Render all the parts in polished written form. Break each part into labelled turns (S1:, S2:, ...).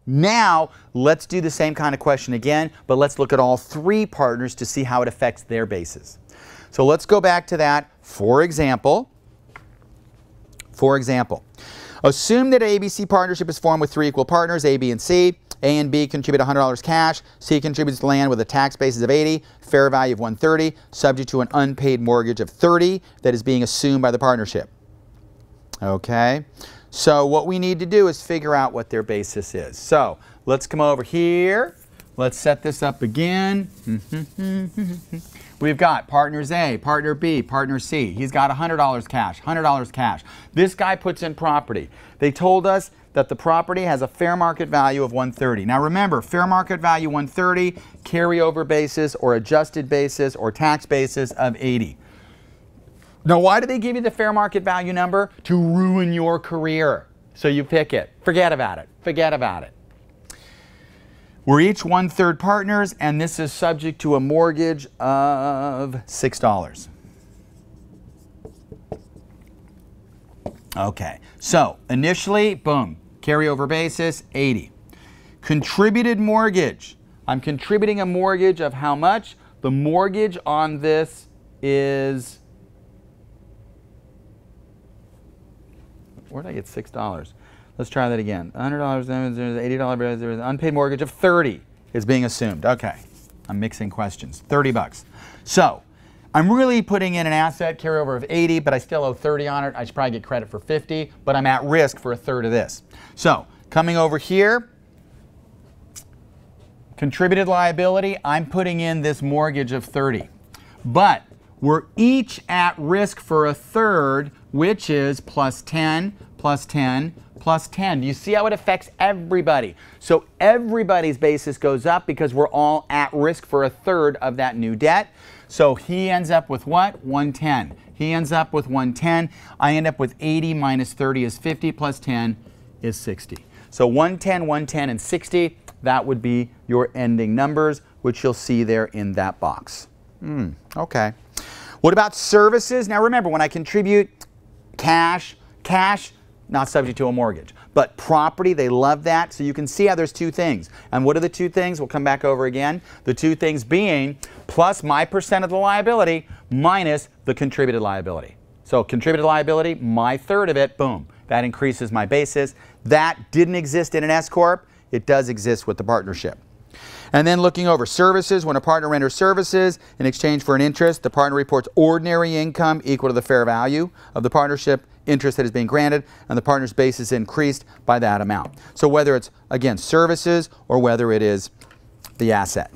S1: Now, let's do the same kind of question again, but let's look at all three partners to see how it affects their basis. So let's go back to that. For example, assume that an ABC partnership is formed with three equal partners, A, B, and C. A and B contribute $100 cash. C contributes land with a tax basis of 80, fair value of 130, subject to an unpaid mortgage of 30 that is being assumed by the partnership. Okay, so what we need to do is figure out what their basis is. So let's come over here. Let's set this up again. We've got partners A, partner B, partner C. He's got $100 cash, $100 cash. This guy puts in property. They told us that the property has a fair market value of 130. Now remember, fair market value 130, carryover basis or adjusted basis or tax basis of 80. Now why do they give you the fair market value number? To ruin your career. So you pick it. Forget about it. Forget about it. We're each 1/3 partners, and this is subject to a mortgage of $6. Okay, so initially, boom, carryover basis, 80. Contributed mortgage. I'm contributing a mortgage of how much? The mortgage on this is, where did I get $6? Let's try that again. $100, $80, unpaid mortgage of 30 is being assumed. Okay, I'm mixing questions. 30 bucks. So I'm really putting in an asset carryover of 80, but I still owe 30 on it. I should probably get credit for 50, but I'm at risk for 1/3 of this. So coming over here, contributed liability, I'm putting in this mortgage of 30. But we're each at risk for 1/3, which is plus 10, plus 10, plus 10. Do you see how it affects everybody? So everybody's basis goes up because we're all at risk for 1/3 of that new debt. So he ends up with what? 110. He ends up with 110. I end up with 80 minus 30 is 50 plus 10 is 60. So 110, 110, and 60, that would be your ending numbers, which you'll see there in that box. Okay. What about services? Now remember, when I contribute cash, not subject to a mortgage. But property, they love that. So you can see how there's two things. And what are the two things? We'll come back over again. The two things being plus my percent of the liability minus the contributed liability. So contributed liability, my 1/3 of it, boom. That increases my basis. That didn't exist in an S-Corp. It does exist with the partnership. And then looking over services, when a partner renders services in exchange for an interest, the partner reports ordinary income equal to the fair value of the partnership interest that is being granted, and the partner's basis is increased by that amount. So whether it's, again, services or whether it is the asset.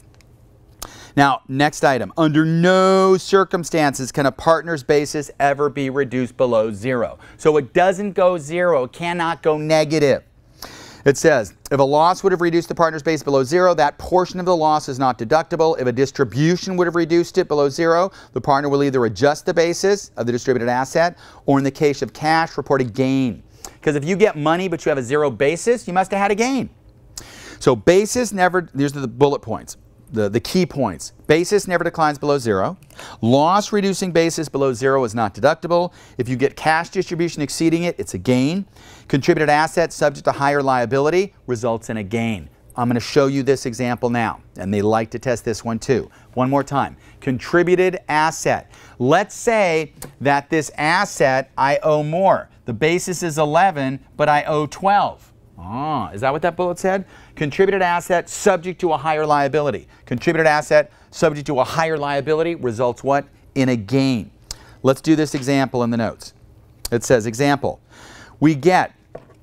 S1: Now, next item. Under no circumstances can a partner's basis ever be reduced below 0. So it doesn't go 0. It cannot go negative. It says, if a loss would have reduced the partner's base below 0, that portion of the loss is not deductible. If a distribution would have reduced it below 0, the partner will either adjust the basis of the distributed asset, or in the case of cash, report a gain. Because if you get money but you have a 0 basis, you must have had a gain. So basis never, these are the bullet points. The key points. Basis never declines below 0. Loss reducing basis below 0 is not deductible. If you get cash distribution exceeding it, it's a gain. Contributed asset subject to higher liability results in a gain. I'm going to show you this example now, and they like to test this one too. One more time. Contributed asset. Let's say that this asset I owe more. The basis is 11, but I owe 12. Is that what that bullet said? Contributed asset subject to a higher liability. Contributed asset subject to a higher liability results what? In a gain. Let's do this example in the notes. It says, example, we get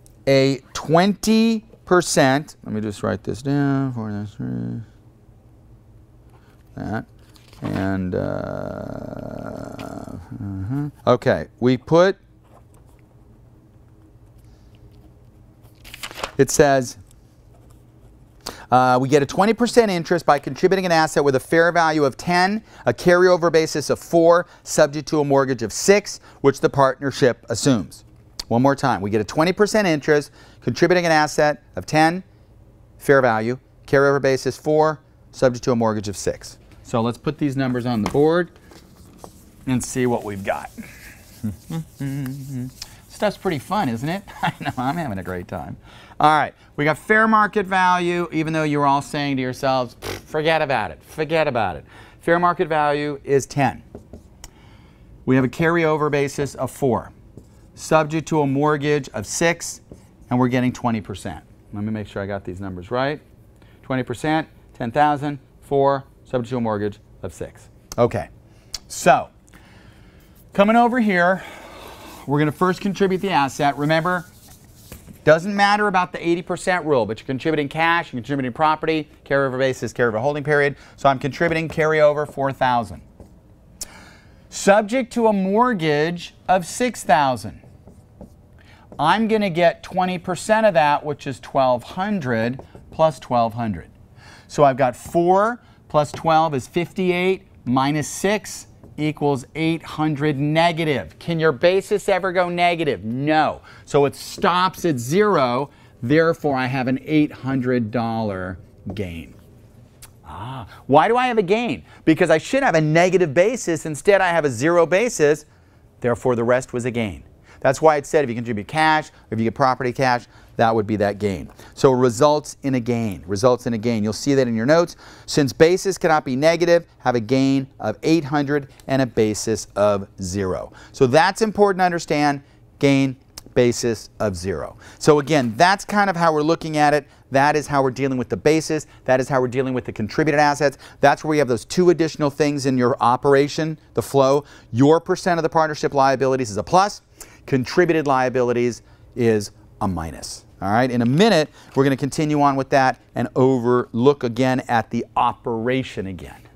S1: a 20%, let me just write this down, that, and, okay, we put, it says, we get a 20% interest by contributing an asset with a fair value of 10, a carryover basis of 4, subject to a mortgage of 6, which the partnership assumes. One more time. We get a 20% interest, contributing an asset of 10, fair value, carryover basis 4, subject to a mortgage of 6. So let's put these numbers on the board and see what we've got. Stuff's pretty fun, isn't it? I know, I'm having a great time. All right, we got fair market value, even though you were all saying to yourselves, forget about it, forget about it. Fair market value is 10. We have a carryover basis of 4, subject to a mortgage of 6, and we're getting 20%. Let me make sure I got these numbers right. 20%, 10,000, 4, subject to a mortgage of 6. Okay, so coming over here, we're going to first contribute the asset. Remember, doesn't matter about the 80% rule, but you're contributing cash, you're contributing property, carryover basis, carryover holding period. So I'm contributing carryover 4,000. Subject to a mortgage of 6,000. I'm going to get 20% of that, which is 1,200 plus 1,200. So I've got 4 plus 12 is 58 minus 6 equals 800 negative. Can your basis ever go negative? No. So it stops at 0. Therefore, I have an $800 gain. Why do I have a gain? Because I should have a negative basis. Instead, I have a 0 basis. Therefore, the rest was a gain. That's why it said if you contribute cash, or if you get property cash, that would be that gain. So it results in a gain. Results in a gain. You'll see that in your notes. Since basis cannot be negative, have a gain of 800 and a basis of 0. So that's important to understand. Gain, basis of 0. So again, that's kind of how we're looking at it. That is how we're dealing with the basis. That is how we're dealing with the contributed assets. That's where we have those 2 additional things in your operation, the flow. Your percent of the partnership liabilities is a plus. Contributed liabilities is a minus. All right, in a minute, we're going to continue on with that and look again at the operation again.